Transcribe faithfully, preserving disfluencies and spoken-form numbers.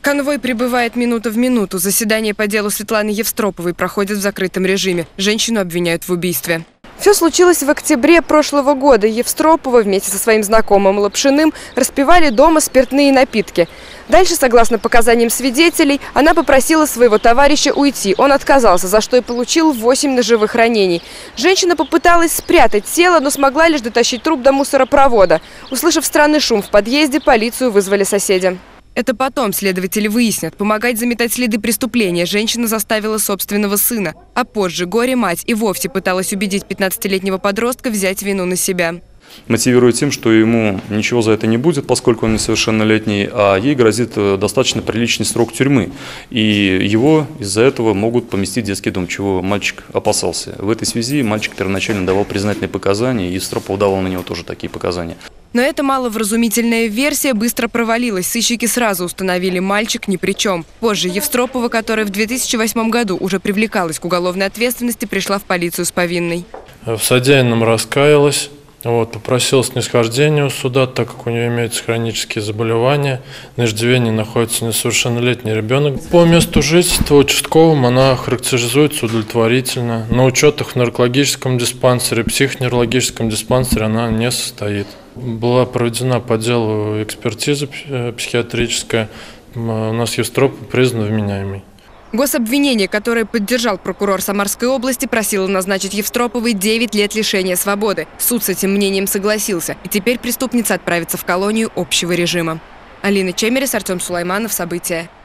Конвой прибывает минута в минуту. Заседание по делу Светланы Евстроповой проходит в закрытом режиме. Женщину обвиняют в убийстве. Все случилось в октябре прошлого года. Евстропова вместе со своим знакомым Лапшиным распивали дома спиртные напитки. Дальше, согласно показаниям свидетелей, она попросила своего товарища уйти. Он отказался, за что и получил восемь ножевых ранений. Женщина попыталась спрятать тело, но смогла лишь дотащить труп до мусоропровода. Услышав странный шум в подъезде, полицию вызвали соседи. Это потом следователи выяснят. Помогать заметать следы преступления женщина заставила собственного сына. А позже горе-мать и вовсе пыталась убедить пятнадцатилетнего подростка взять вину на себя. Мотивирует тем, что ему ничего за это не будет, поскольку он несовершеннолетний, а ей грозит достаточно приличный срок тюрьмы. И его из-за этого могут поместить в детский дом, чего мальчик опасался. В этой связи мальчик первоначально давал признательные показания, и Евстропова давал на него тоже такие показания. Но эта маловразумительная версия быстро провалилась. Сыщики сразу установили, мальчик ни при чем. Позже Евстропова, которая в две тысячи восьмом году уже привлекалась к уголовной ответственности, пришла в полицию с повинной. В содеянном раскаялась, вот, попросила снисхождения у суда, так как у нее имеются хронические заболевания. На иждивении находится несовершеннолетний ребенок. По месту жительства участковым она характеризуется удовлетворительно. На учетах в наркологическом диспансере, психоневрологическом диспансере она не состоит. Была проведена по делу экспертиза психиатрическая. У нас Евстропова признана вменяемой. Гособвинение, которое поддержал прокурор Самарской области, просило назначить Евстроповой девять лет лишения свободы. Суд с этим мнением согласился. И теперь преступница отправится в колонию общего режима. Алина Чемерис, Артем Сулайманов. События.